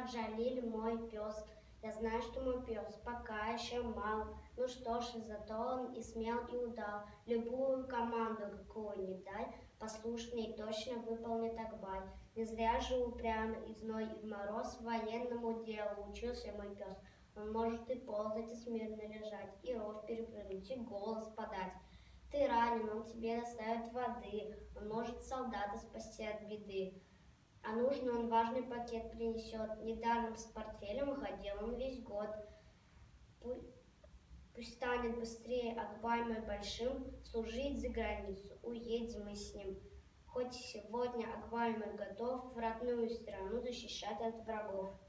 Джалиль мой пес. Я знаю, что мой пес пока еще мал. Ну что ж, зато он и смел, и удал. Любую команду, какую не дай, послушный и точно выполнит Акбай. Не зря же упрямый и зной, и в мороз военному делу учился мой пес. Он может и ползать, и смирно лежать, и ров перепрыгнуть, и голос подать. Ты ранен, он тебе доставит воды, он может солдата спасти от беды. А нужный он важный пакет принесет. Недаром с портфелем ходил он весь год. Пусть станет быстрее Акбай мой большим служить за границу. Уедем мы с ним. Хоть сегодня Акбай мой готов в родную страну защищать от врагов.